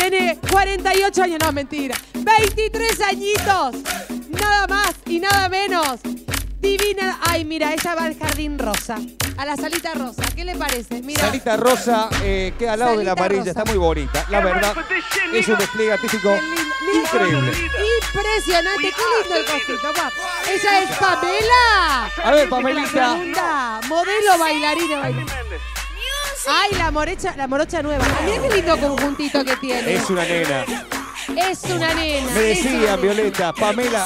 tiene 48 años. No, mentira. 23 añitos. Nada más y nada menos. Divina. Ay, mira, ella va al jardín rosa. A la salita rosa. ¿Qué le parece? Mira. Salita rosa queda al lado de la amarilla. Está muy bonita. La verdad, es un despliegue artístico increíble. Impresionante. Qué lindo el cosito, papá. Ella es Pamela. A ver, Pamelita. Modelo bailarina. Ay, la morocha nueva. Mirá qué lindo conjuntito que tiene. Es una nena. Es una nena. Me decían, Violeta, Pamela.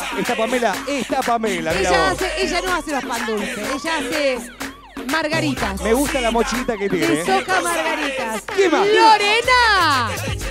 Ella no hace los pan dulces. Ella hace margaritas. Me gusta la mochita que tiene. De soja margaritas. ¿Qué más? ¡Lorena!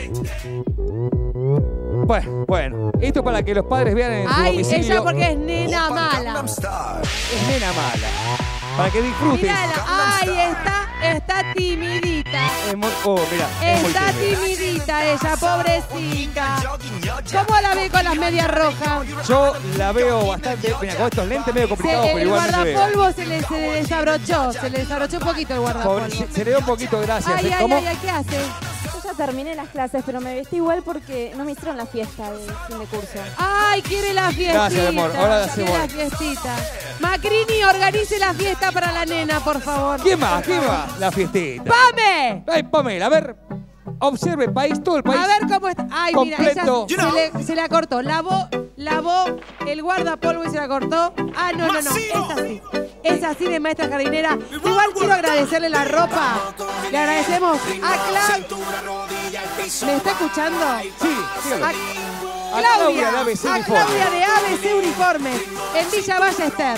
Bueno, esto para que los padres vean en su domicilio. Ella porque es nena mala. Es nena mala. Para que disfruten. Mírala. Ay, está timidita. Mira. Está timidita ella, pobrecita. ¿Cómo la ve con las medias rojas? Yo la veo bastante. Mira, con estos lentes medio complicados, pero El igual guardapolvo se le desabrochó. Se le desabrochó un poquito el guardapolvo. Se le dio un poquito, gracias. Ay, ¿qué hace? Yo ya terminé las clases, pero me vestí igual porque no me hicieron la fiesta de fin de curso. Ay, quiere la fiestita. Gracias, amor. Ahora la hacemos. Quiere la fiestita. Macrini, organice la fiesta para la nena, por favor. ¿Quién más? La fiestita. ¡Pame! Ay, Pamela, a ver. Observe todo el país. A ver cómo está. Ay, completo. Mira, ella se la cortó. Lavó el guardapolvo y se la cortó. Ah, no. Es así de maestra jardinera. Igual quiero agradecerle la ropa. Le agradecemos a ¿Me está escuchando? Sí, sígalo. A Claudia de ABC Uniformes en Villa Ballester.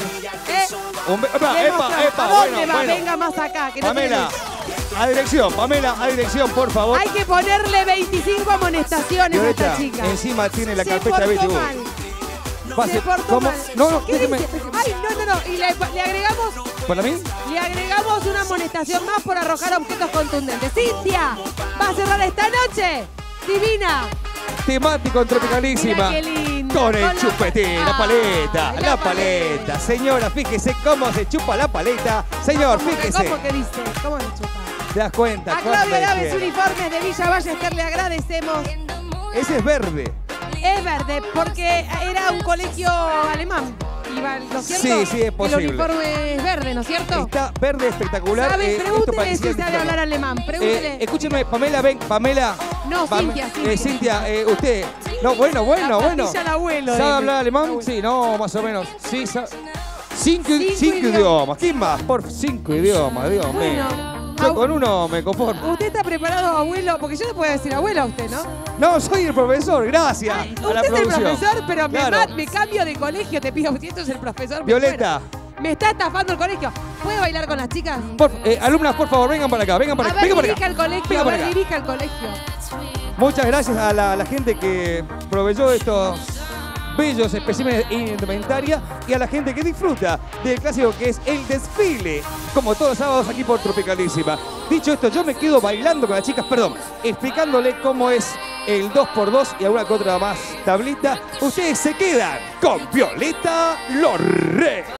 ¿A dónde va? Venga más acá. Que Pamela, a dirección, por favor. Hay que ponerle 25 amonestaciones a esta chica. Encima tiene la carpeta de BTV. Se portó mal. No, déjeme. Ay, no. Y le agregamos... ¿Para mí? Le agregamos una amonestación más por arrojar objetos contundentes. ¡Cintia! ¿Va a cerrar esta noche? ¡Divina! Temático en Tropicalísima. Mira qué lindo. Con el chupetín, la paleta. Señora, fíjese cómo se chupa la paleta. Señor, fíjese. ¿Cómo que dice? ¿Cómo se chupa? ¿Te das cuenta? A Claudia Laves Uniformes de Villa Ballester le agradecemos. Ese es verde. Es verde porque era un colegio alemán. ¿No es cierto? Sí, es posible. El uniforme es verde, ¿no es cierto? Está verde espectacular. Pregúntele si sabe hablar alemán. Pregúntele. Escúcheme, Pamela. No, Cintia. Cintia, usted. No, bueno. El abuelo, ¿Sabe hablar alemán? Sí, no, más o menos. Sí, cinco idiomas. ¿Quién más? Por 5 idiomas, Dios mío. Yo con uno me conformo. ¿Usted está preparado, abuelo? Porque yo le puedo decir abuelo a usted, ¿no? No, soy el profesor, gracias a la producción. Usted es el profesor, pero claro. me cambio de colegio, te pido. Si esto es el profesor, Violeta. Me está estafando el colegio. ¿Puede bailar con las chicas? Alumnas, por favor, vengan para acá. Dirija el colegio. Muchas gracias a la gente que proveyó estos bellos especímenes de indumentaria y a la gente que disfruta del clásico que es el desfile, como todos los sábados aquí por Tropicalísima. Dicho esto, yo me quedo bailando con las chicas, explicándole cómo es el 2x2 y alguna que otra más tablita. Ustedes se quedan con Violeta Lorre.